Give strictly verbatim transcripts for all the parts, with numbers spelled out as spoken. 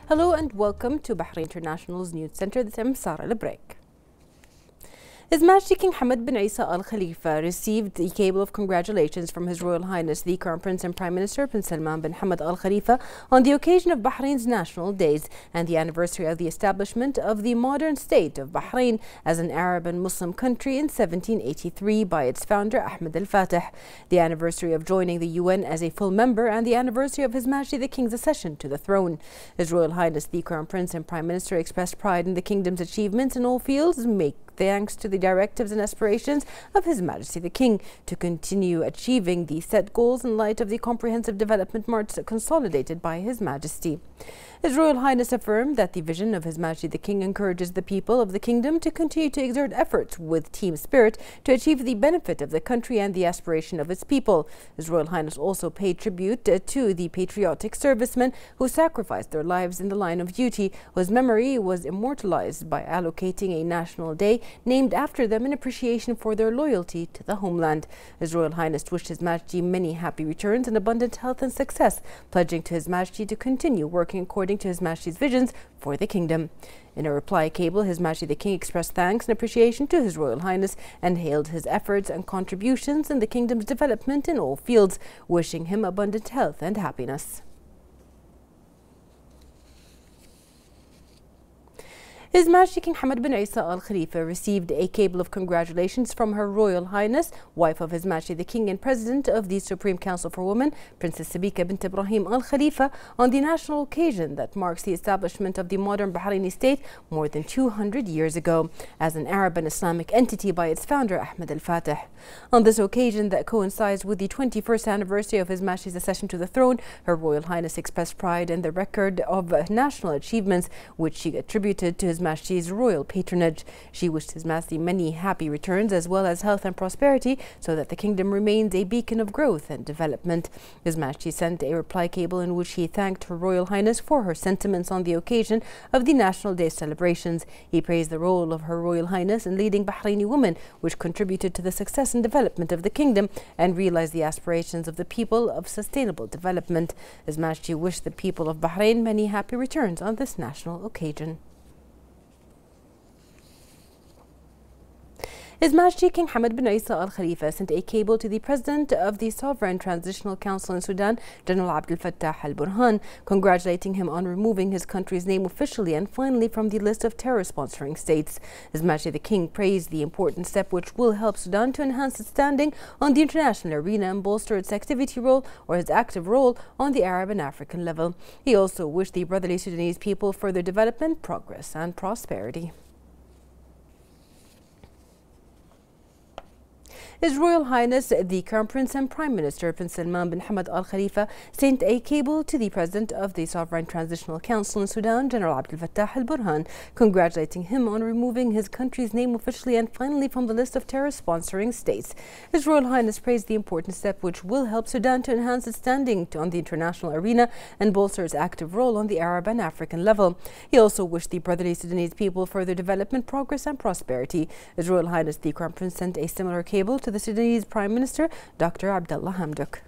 Hello and welcome to Bahrain International's News Center. This is Sarah Lebreak. His Majesty King Hamad bin Isa Al Khalifa received a cable of congratulations from His Royal Highness the Crown Prince and Prime Minister Prince Salman bin Hamad Al Khalifa on the occasion of Bahrain's National Days and the anniversary of the establishment of the modern state of Bahrain as an Arab and Muslim country in seventeen eighty-three by its founder Ahmed Al-Fatih, the anniversary of joining the U N as a full member, and the anniversary of His Majesty the King's accession to the throne. His Royal Highness the Crown Prince and Prime Minister expressed pride in the kingdom's achievements in all fields, make thanks to the directives and aspirations of His Majesty the King to continue achieving the set goals in light of the comprehensive development march consolidated by His Majesty. His Royal Highness affirmed that the vision of His Majesty the King encourages the people of the kingdom to continue to exert efforts with team spirit to achieve the benefit of the country and the aspiration of its people. His Royal Highness also paid tribute to the patriotic servicemen who sacrificed their lives in the line of duty, whose memory was immortalized by allocating a national day named after them in appreciation for their loyalty to the homeland. His Royal Highness wished His Majesty many happy returns and abundant health and success, pledging to His Majesty to continue working according to His Majesty's visions for the kingdom. In a reply cable, His Majesty the King expressed thanks and appreciation to His Royal Highness and hailed his efforts and contributions in the kingdom's development in all fields, wishing him abundant health and happiness. His Majesty King Hamad bin Isa Al Khalifa received a cable of congratulations from Her Royal Highness, wife of His Majesty the King and President of the Supreme Council for Women, Princess Sabika bint Ibrahim Al Khalifa, on the national occasion that marks the establishment of the modern Bahraini state more than two hundred years ago as an Arab and Islamic entity by its founder Ahmed Al-Fatih. On this occasion that coincides with the twenty-first anniversary of His Majesty's accession to the throne, Her Royal Highness expressed pride in the record of national achievements which she attributed to His Majesty's royal patronage. She wished His Majesty many happy returns as well as health and prosperity so that the kingdom remains a beacon of growth and development. His Majesty sent a reply cable in which he thanked Her Royal Highness for her sentiments on the occasion of the National Day celebrations. He praised the role of Her Royal Highness in leading Bahraini women, which contributed to the success and development of the kingdom and realized the aspirations of the people of sustainable development. His Majesty wished the people of Bahrain many happy returns on this national occasion. His Majesty King Hamad bin Isa Al Khalifa sent a cable to the President of the Sovereign Transitional Council in Sudan, General Abdel Fattah Al Burhan, congratulating him on removing his country's name officially and finally from the list of terror-sponsoring states. His Majesty the King praised the important step which will help Sudan to enhance its standing on the international arena and bolster its activity role or its active role on the Arab and African level. He also wished the brotherly Sudanese people further development, progress and prosperity. His Royal Highness the Crown Prince and Prime Minister Prince Salman bin Hamad Al Khalifa sent a cable to the President of the Sovereign Transitional Council in Sudan, General Abdel Fattah Al Burhan, congratulating him on removing his country's name officially and finally from the list of terror-sponsoring states. His Royal Highness praised the important step which will help Sudan to enhance its standing on the international arena and bolster its active role on the Arab and African level. He also wished the brotherly Sudanese people further development, progress and prosperity. His Royal Highness the Crown Prince sent a similar cable to the Sudanese Prime Minister, Doctor Abdullah Hamdok.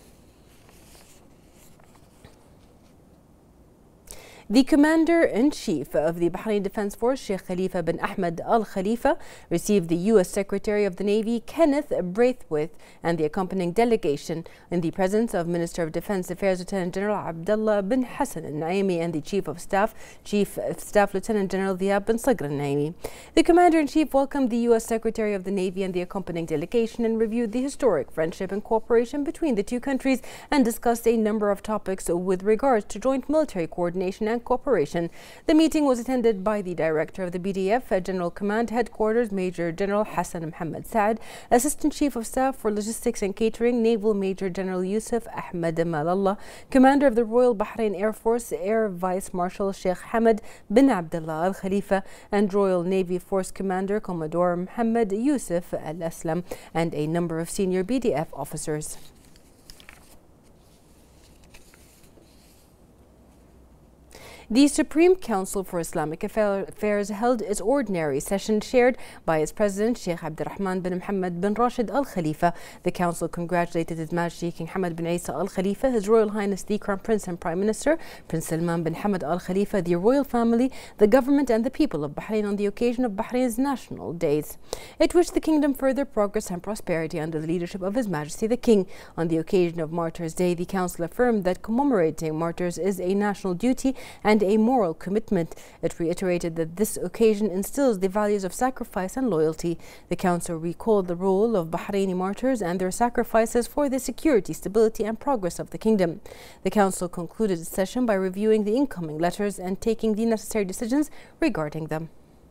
The Commander-in-Chief of the Bahrain Defense Force, Sheikh Khalifa bin Ahmed Al Khalifa, received the U S Secretary of the Navy, Kenneth Braithwaite, and the accompanying delegation in the presence of Minister of Defense Affairs Lieutenant General Abdullah bin Hassan Al-Naimi and the Chief of Staff, Chief of Staff Lieutenant General Dhiab bin Sagr Al-Naimi. The Commander-in-Chief welcomed the U S Secretary of the Navy and the accompanying delegation and reviewed the historic friendship and cooperation between the two countries and discussed a number of topics with regards to joint military coordination and cooperation. The meeting was attended by the Director of the B D F General Command Headquarters, Major General Hassan Mohammed Saad, Assistant Chief of Staff for Logistics and Catering, Naval Major General Yusuf Ahmed Malallah, Commander of the Royal Bahrain Air Force, Air Vice Marshal Sheikh Hamad bin Abdullah Al Khalifa, and Royal Navy Force Commander Commodore Mohammed Yusuf Al Aslam, and a number of senior B D F officers. The Supreme Council for Islamic Affairs held its ordinary session chaired by its president, Sheikh Abdurrahman bin Mohammed bin Rashid Al Khalifa. The council congratulated His Majesty King Hamad bin Isa Al Khalifa, His Royal Highness the Crown Prince and Prime Minister, Prince Salman bin Hamad Al Khalifa, the royal family, the government and the people of Bahrain on the occasion of Bahrain's national days. It wished the kingdom further progress and prosperity under the leadership of His Majesty the King. On the occasion of Martyrs' Day, the council affirmed that commemorating martyrs is a national duty and a moral commitment. It reiterated that this occasion instills the values of sacrifice and loyalty. The council recalled the role of Bahraini martyrs and their sacrifices for the security, stability and progress of the kingdom. The council concluded its session by reviewing the incoming letters and taking the necessary decisions regarding them.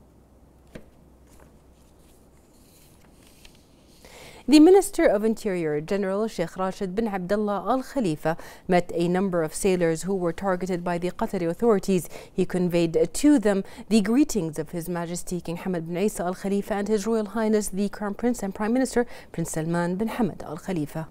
The Minister of Interior, General Sheikh Rashid bin Abdullah Al Khalifa, met a number of sailors who were targeted by the Qatari authorities. He conveyed to them the greetings of His Majesty King Hamad bin Isa Al Khalifa and His Royal Highness the Crown Prince and Prime Minister Prince Salman bin Hamad Al Khalifa.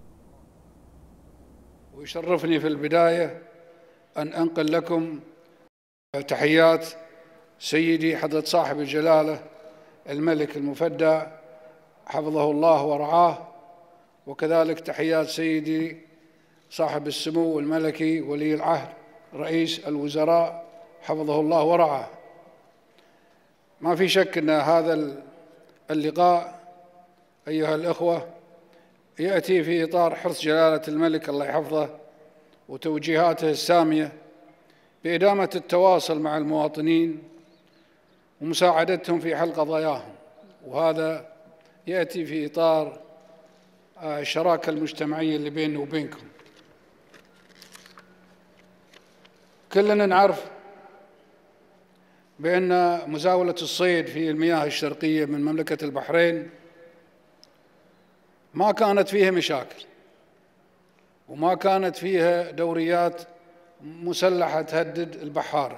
ويشرفني في البداية أن أنقل لكم تحيات سيدي حضرة صاحب الجلالة الملك المفدى حفظه الله ورعاه، وكذلك تحيات سيدي صاحب السمو الملكي ولي العهد رئيس الوزراء حفظه الله ورعاه. ما في شك أن هذا اللقاء أيها الأخوة يأتي في إطار حرص جلالة الملك الله يحفظه وتوجيهاته السامية بإدامة التواصل مع المواطنين ومساعدتهم في حل قضاياهم، وهذا يأتي في إطار الشراكة المجتمعية اللي بيننا وبينكم. كلنا نعرف بأن مزاولة الصيد في المياه الشرقية من مملكة البحرين ما كانت فيها مشاكل وما كانت فيها دوريات مسلحة تهدد البحارة،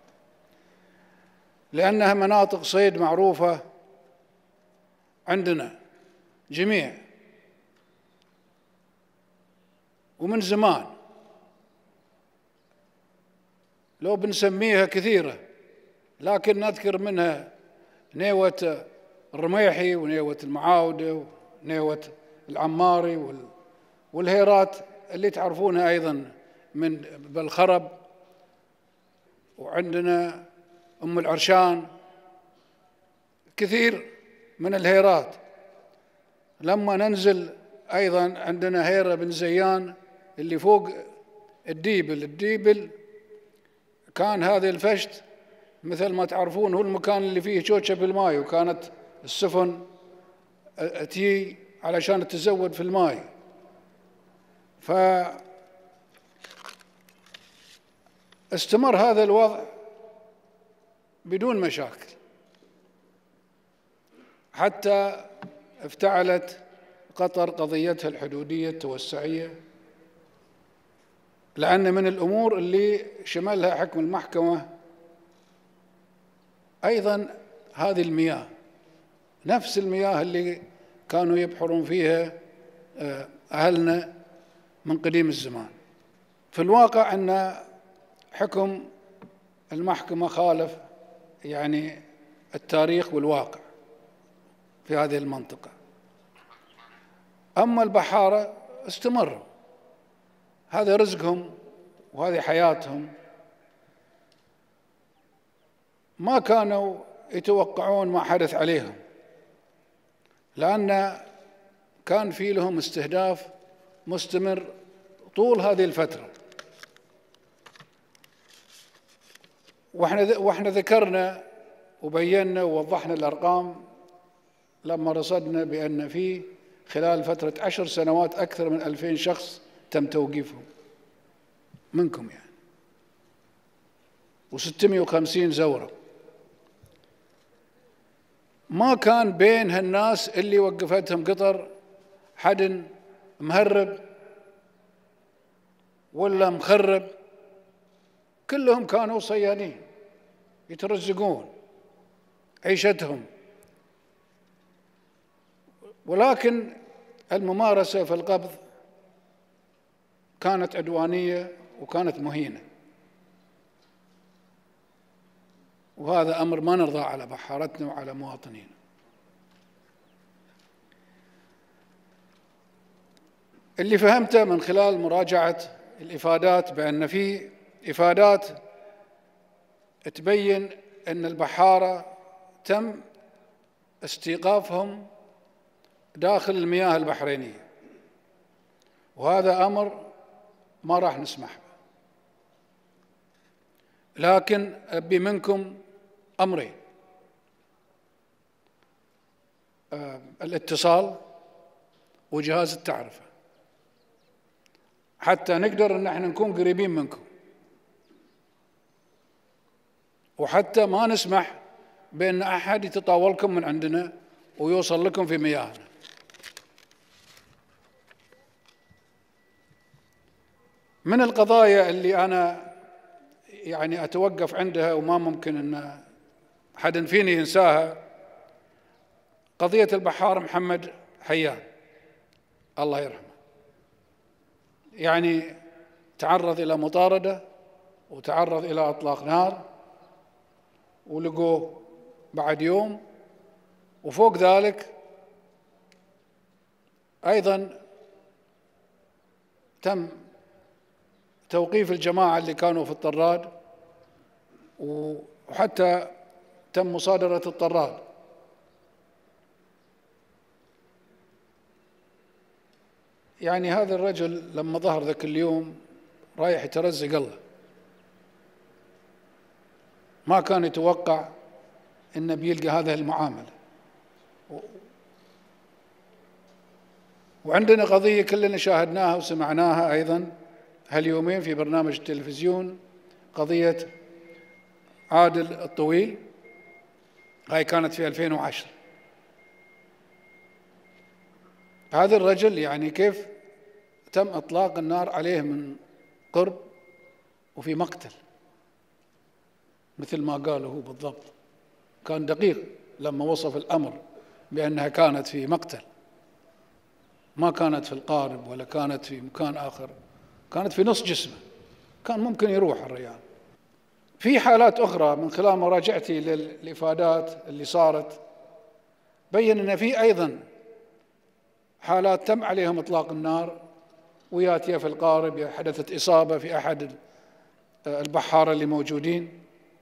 لأنها مناطق صيد معروفة عندنا جميع ومن زمان، لو بنسميها كثيرة لكن نذكر منها نيوة الرميحي ونيوة المعاودة ونيوة العماري والهيرات اللي تعرفونها أيضا من بالخرب، وعندنا أم العرشان، كثير من الهيرات. لما ننزل أيضا عندنا هيرة بن زيان اللي فوق الديبل. الديبل كان هذه الفشت مثل ما تعرفون هو المكان اللي فيه شوشة بالماء، وكانت السفن تي علشان تتزود في الماء. فاستمر هذا الوضع بدون مشاكل حتى افتعلت قطر قضيتها الحدودية التوسعية، لأن من الأمور اللي شملها حكم المحكمة أيضا هذه المياه، نفس المياه اللي كانوا يبحرون فيها أهلنا من قديم الزمان. في الواقع أن حكم المحكمة خالف يعني التاريخ والواقع في هذه المنطقة. أما البحارة استمروا، هذا رزقهم وهذه حياتهم، ما كانوا يتوقعون ما حدث عليهم، لأن كان في لهم استهداف مستمر طول هذه الفترة. واحنا واحنا ذكرنا وبينا ووضحنا الأرقام لما رصدنا بأن في خلال فترة عشر سنوات أكثر من ألفين شخص تم توقيفهم منكم يعني، وستمائة وخمسين زورة. ما كان بين هالناس اللي وقفتهم قطر حد مهرب ولا مخرب، كلهم كانوا صيادين يترزقون عيشتهم، ولكن الممارسة في القبض كانت عدوانية وكانت مهينة. وهذا أمر ما نرضى على بحارتنا وعلى مواطنين. اللي فهمته من خلال مراجعة الإفادات بأن في إفادات تبين أن البحارة تم استيقافهم داخل المياه البحرينية، وهذا أمر ما راح نسمح به. لكن أبي منكم أمرين: آه الاتصال وجهاز التعرفة حتى نقدر أن احنا نكون قريبين منكم، وحتى ما نسمح بأن أحد يتطاولكم من عندنا ويوصل لكم في مياهنا. من القضايا اللي أنا يعني أتوقف عندها وما ممكن أن حد فيني ينساها قضية البحار محمد حيان الله يرحمه. يعني تعرض إلى مطاردة وتعرض إلى إطلاق نار ولقوه بعد يوم، وفوق ذلك أيضا تم توقيف الجماعة اللي كانوا في الطراد، وحتى تم مصادرة الطراد. يعني هذا الرجل لما ظهر ذاك اليوم رايح يترزق الله، ما كان يتوقع إنه بيلقى هذه المعاملة. وعندنا قضية كلنا شاهدناها وسمعناها أيضا هاليومين في برنامج التلفزيون، قضية عادل الطويل، هاي كانت في ألفين وعشرة. هذا الرجل يعني كيف تم إطلاق النار عليه من قرب وفي مقتل، مثل ما قاله هو بالضبط. كان دقيق لما وصف الأمر بأنها كانت في مقتل، ما كانت في القارب ولا كانت في مكان آخر، كانت في نص جسمه، كان ممكن يروح الريان. في حالات أخرى من خلال مراجعتي للإفادات اللي صارت بين أن في أيضا حالات تم عليهم إطلاق النار وياتي في القارب حدثت إصابة في أحد البحارة اللي موجودين.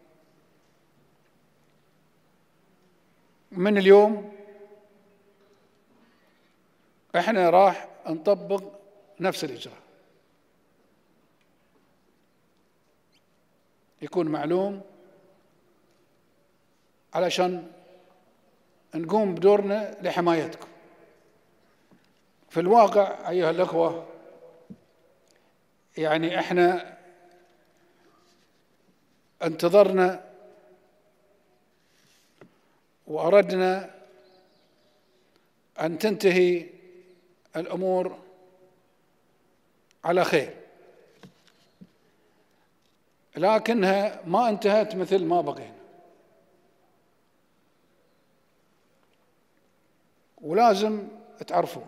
من اليوم احنا راح نطبق نفس الإجراء، يكون معلوم علشان نقوم بدورنا لحمايتكم. في الواقع أيها الأخوة يعني احنا انتظرنا وأردنا أن تنتهي الأمور على خير، لكنها ما انتهت مثل ما بغينا. ولازم تعرفوا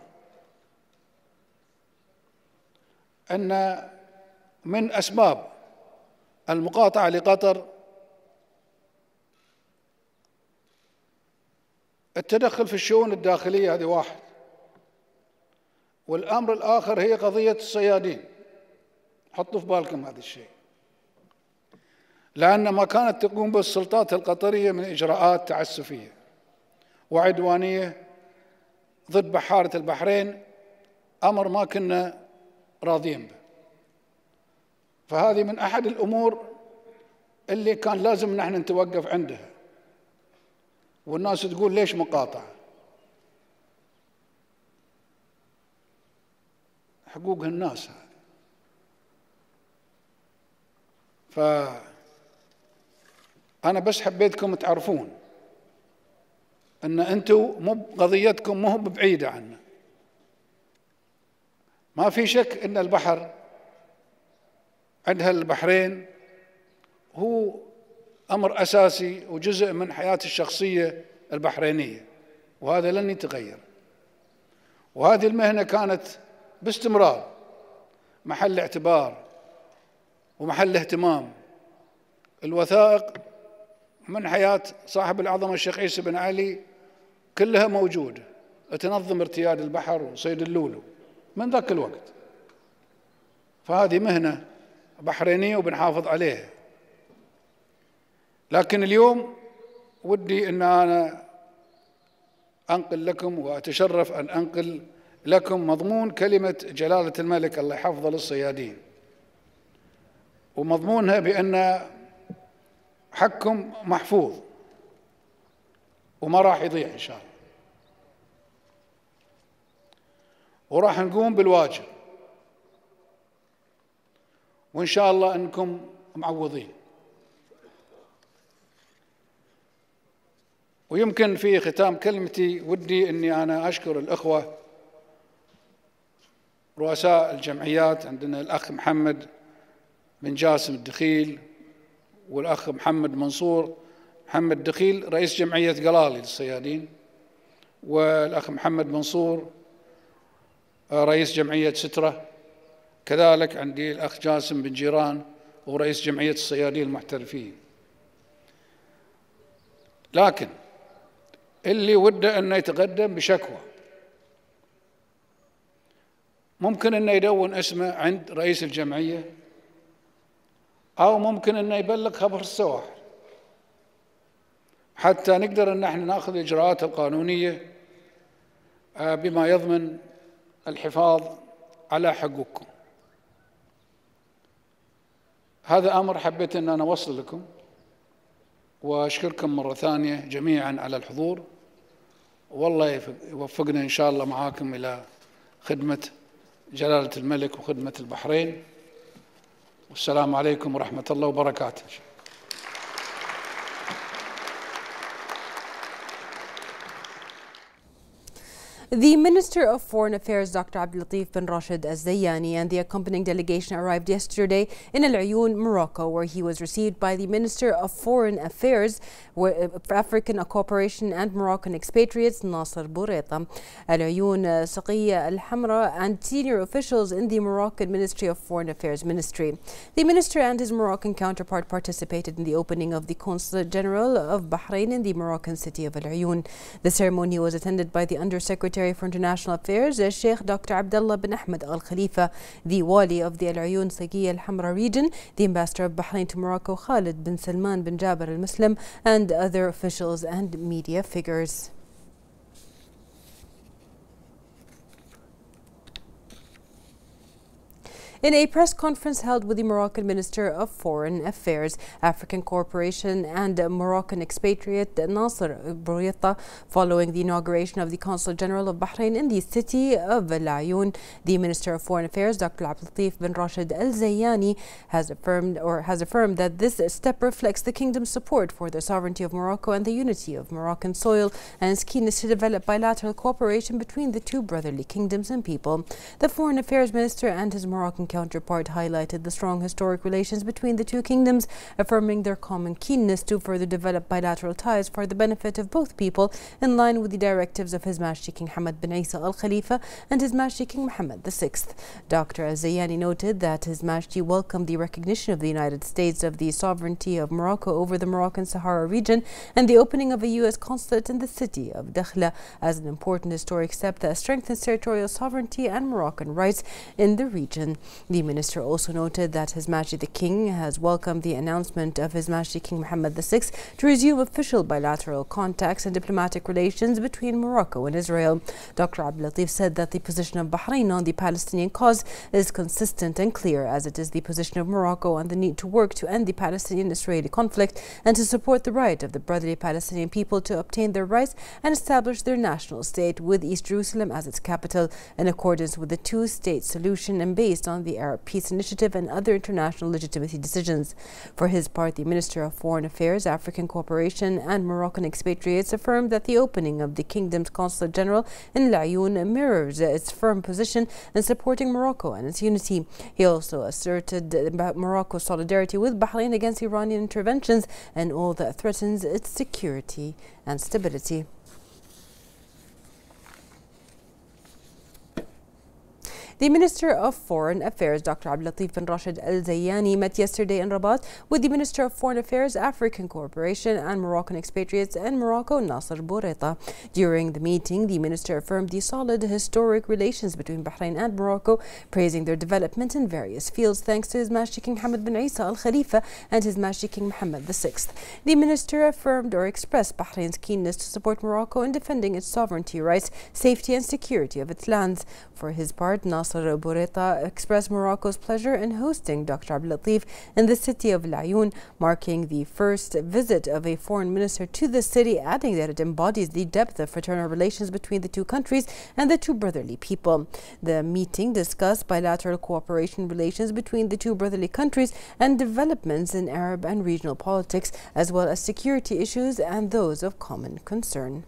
أن من أسباب المقاطعة لقطر التدخل في الشؤون الداخلية، هذه واحد، والأمر الآخر هي قضية الصيادين. حطوا في بالكم هذا الشيء، لأن ما كانت تقوم بالسلطات القطرية من إجراءات تعسفية وعدوانية ضد بحارة البحرين أمر ما كنا راضين به. فهذه من أحد الأمور اللي كان لازم نحن نتوقف عندها. والناس تقول ليش مقاطعة؟ حقوق الناس هذه. فأنا بس حبيتكم تعرفون أن أنتم مو قضيتكم مو بعيدة عنا. ما في شك أن البحر عندها البحرين هو أمر أساسي وجزء من حياة الشخصية البحرينية، وهذا لن يتغير. وهذه المهنة كانت باستمرار محل اعتبار ومحل اهتمام. الوثائق من حياة صاحب العظمة الشيخ عيسى بن علي كلها موجودة، تنظم ارتياد البحر وصيد اللولو من ذاك الوقت. فهذه مهنة بحرينية وبنحافظ عليها. لكن اليوم ودي أن أنا أنقل لكم وأتشرف أن أنقل لكم مضمون كلمة جلالة الملك الله يحفظه للصيادين، ومضمونها بأن حقكم محفوظ وما راح يضيع إن شاء الله، وراح نقوم بالواجب، وإن شاء الله أنكم معوضين. ويمكن في ختام كلمتي ودي أني أنا أشكر الأخوة رؤساء الجمعيات. عندنا الأخ محمد بن جاسم الدخيل، والأخ محمد منصور محمد دخيل رئيس جمعية قلالي للصيادين، والأخ محمد منصور رئيس جمعية سترة، كذلك عندي الأخ جاسم بن جيران ورئيس جمعية الصيادين المحترفين. لكن اللي وده أنه يتقدم بشكوى ممكن أنه يدون اسمه عند رئيس الجمعية، أو ممكن أنه يبلغ خبر السواحل حتى نقدر أن احنا ناخذ الإجراءات القانونية بما يضمن الحفاظ على حقوقكم. هذا أمر حبيت أن أنا أوصل لكم، وأشكركم مرة ثانية جميعا على الحضور، والله يوفقنا إن شاء الله معاكم إلى خدمة جلالة الملك وخدمة البحرين. والسلام عليكم ورحمة الله وبركاته. The Minister of Foreign Affairs, Doctor Abdulatif bin Rashid Al Zayani, and the accompanying delegation arrived yesterday in Al Ayoun, Morocco, where he was received by the Minister of Foreign Affairs for African Cooperation and Moroccan expatriates, Nasser Boureta. Al Ayoun, Saqiya Al Hamra, and senior officials in the Moroccan Ministry of Foreign Affairs Ministry. The minister and his Moroccan counterpart participated in the opening of the Consulate General of Bahrain in the Moroccan city of Al Ayoun. The ceremony was attended by the Undersecretary for International Affairs, Sheikh Doctor Abdullah bin Ahmed Al Khalifa, the Wali of the Al Ayoun Saqiya Al Hamra region, the Ambassador of Bahrain to Morocco, Khalid bin Salman bin Jaber Al Muslim, and other officials and media figures. In a press conference held with the Moroccan Minister of Foreign Affairs, African Cooperation and Moroccan expatriate Nasser Boureta, following the inauguration of the Consul General of Bahrain in the city of Al Ayoun, the Minister of Foreign Affairs, Doctor Abdulatif bin Rashid Al Zayani, has affirmed or has affirmed that this step reflects the kingdom's support for the sovereignty of Morocco and the unity of Moroccan soil, and its keenness to develop bilateral cooperation between the two brotherly kingdoms and people. The Foreign Affairs Minister and his Moroccan counterpart highlighted the strong historic relations between the two kingdoms, affirming their common keenness to further develop bilateral ties for the benefit of both people, in line with the directives of His Majesty King Hamad bin Isa Al Khalifa and His Majesty King Mohammed the sixth. Doctor Al Zayani noted that His Majesty welcomed the recognition of the United States of the sovereignty of Morocco over the Moroccan Sahara region and the opening of a U S consulate in the city of Dakhla as an important historic step that strengthens territorial sovereignty and Moroccan rights in the region. The minister also noted that His Majesty the King has welcomed the announcement of His Majesty King Mohammed the sixth to resume official bilateral contacts and diplomatic relations between Morocco and Israel. Doctor Abdulatif said that the position of Bahrain on the Palestinian cause is consistent and clear, as it is the position of Morocco on the need to work to end the Palestinian-Israeli conflict and to support the right of the brotherly Palestinian people to obtain their rights and establish their national state with East Jerusalem as its capital, in accordance with the two-state solution and based on the Arab Peace Initiative and other international legitimacy decisions. For his part, the Minister of Foreign Affairs, African Cooperation and Moroccan expatriates affirmed that the opening of the kingdom's Consulate General in Al Ayoun mirrors its firm position in supporting Morocco and its unity. He also asserted about Morocco's solidarity with Bahrain against Iranian interventions and all that threatens its security and stability. The Minister of Foreign Affairs, Doctor Abdulatif bin Rashid Al Zayani, met yesterday in Rabat with the Minister of Foreign Affairs, African Cooperation and Moroccan Expatriates in Morocco, Nasser Bourita. During the meeting, the minister affirmed the solid historic relations between Bahrain and Morocco, praising their development in various fields thanks to His Majesty King Hamad bin Isa Al Khalifa and His Majesty King Mohammed the sixth. The minister affirmed or expressed Bahrain's keenness to support Morocco in defending its sovereignty rights, safety and security of its lands. For his part, Nasser Bourita expressed Morocco's pleasure in hosting Doctor Abdulatif in the city of El Ayoun, marking the first visit of a foreign minister to the city, adding that it embodies the depth of fraternal relations between the two countries and the two brotherly people. The meeting discussed bilateral cooperation relations between the two brotherly countries and developments in Arab and regional politics, as well as security issues and those of common concern.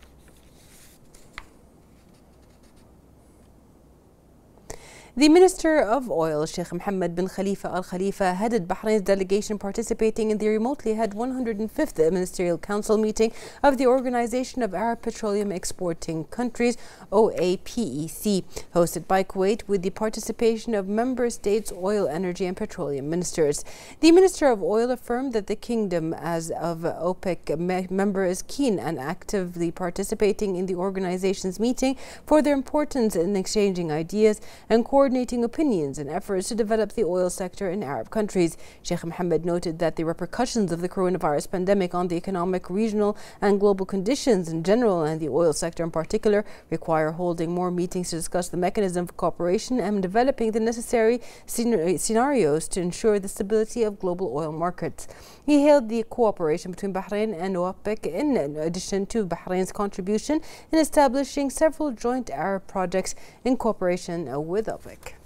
The Minister of Oil, Sheikh Mohammed bin Khalifa Al Khalifa, headed Bahrain's delegation participating in the remotely held one hundred fifth Ministerial Council meeting of the Organization of Arab Petroleum Exporting Countries, O A P E C, hosted by Kuwait with the participation of member states' oil, energy and petroleum ministers. The Minister of Oil affirmed that the kingdom, as of OPEC me member, is keen and actively participating in the organization's meeting for their importance in exchanging ideas and coordinating opinions and efforts to develop the oil sector in Arab countries. Sheikh Mohammed noted that the repercussions of the coronavirus pandemic on the economic, regional and global conditions in general and the oil sector in particular require holding more meetings to discuss the mechanism for cooperation and developing the necessary scenarios to ensure the stability of global oil markets. He hailed the cooperation between Bahrain and OPEC in addition to Bahrain's contribution in establishing several joint Arab projects in cooperation with OPEC.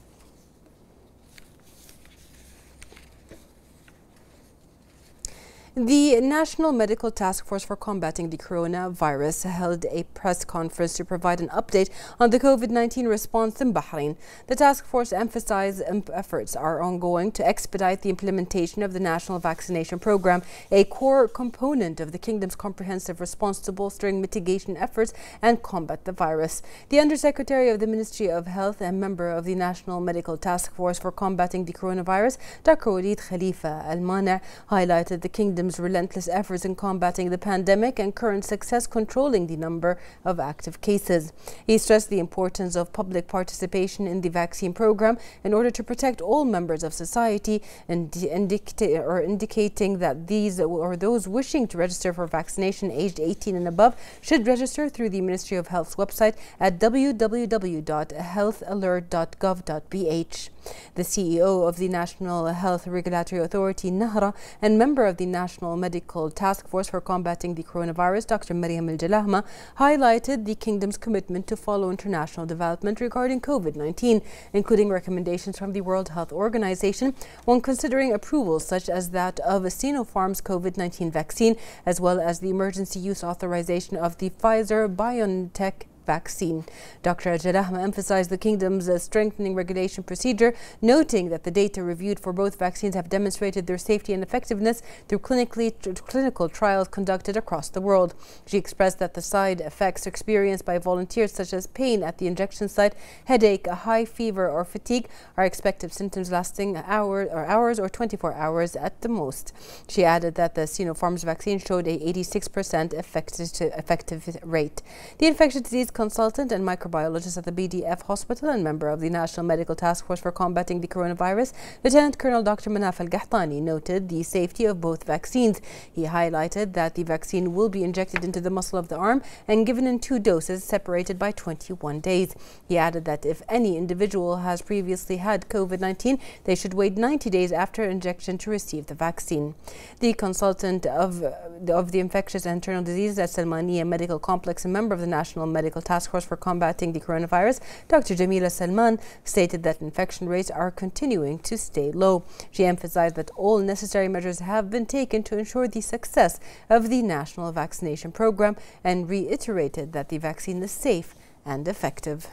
The National Medical Task Force for Combating the Coronavirus held a press conference to provide an update on the COVID nineteen response in Bahrain. The task force emphasized efforts are ongoing to expedite the implementation of the national vaccination program, a core component of the kingdom's comprehensive response to bolstering mitigation efforts and combat the virus. The Undersecretary of the Ministry of Health and member of the National Medical Task Force for Combating the Coronavirus, Doctor Walid Khalifa Al Mani, highlighted the kingdom's relentless efforts in combating the pandemic and current success controlling the number of active cases. He stressed the importance of public participation in the vaccine program in order to protect all members of society, and indica- or indicating that these or those wishing to register for vaccination aged eighteen and above should register through the Ministry of Health's website at w w w dot health alert dot gov dot b h. The C E O of the National Health Regulatory Authority, Nahra, and member of the National Medical Task Force for Combating the Coronavirus, Doctor Maryam Al Jalahma, highlighted the kingdom's commitment to follow international development regarding COVID nineteen, including recommendations from the World Health Organization when considering approvals such as that of Sinopharm's COVID nineteen vaccine, as well as the emergency use authorization of the Pfizer-BioNTech vaccine. Doctor Jalahma emphasized the kingdom's uh, strengthening regulation procedure, noting that the data reviewed for both vaccines have demonstrated their safety and effectiveness through clinically clinical trials conducted across the world. She expressed that the side effects experienced by volunteers, such as pain at the injection site, headache, a high fever or fatigue, are expected symptoms lasting hours or hours or twenty-four hours at the most. She added that the Sinopharm's vaccine showed a eighty-six percent effective, effective rate. The infectious disease consultant and microbiologist at the B D F Hospital and member of the National Medical Task Force for Combating the Coronavirus, Lieutenant Colonel Doctor Manaf Al Qahtani, noted the safety of both vaccines. He highlighted that the vaccine will be injected into the muscle of the arm and given in two doses separated by twenty-one days. He added that if any individual has previously had COVID nineteen, they should wait ninety days after injection to receive the vaccine. The consultant of, of the Infectious and Internal Diseases at Salmaniya Medical Complex and member of the National Medical Task Force for Combating the Coronavirus, Doctor Jamila Salman, stated that infection rates are continuing to stay low. She emphasized that all necessary measures have been taken to ensure the success of the national vaccination program and reiterated that the vaccine is safe and effective.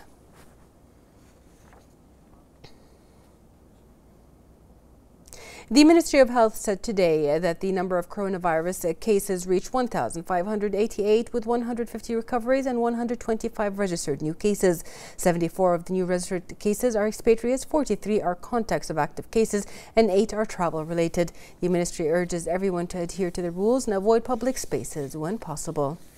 The Ministry of Health said today that the number of coronavirus cases reached one thousand five hundred eighty-eight, with one hundred fifty recoveries and one hundred twenty-five registered new cases. seventy-four of the new registered cases are expatriates, forty-three are contacts of active cases, and eight are travel-related. The ministry urges everyone to adhere to the rules and avoid public spaces when possible.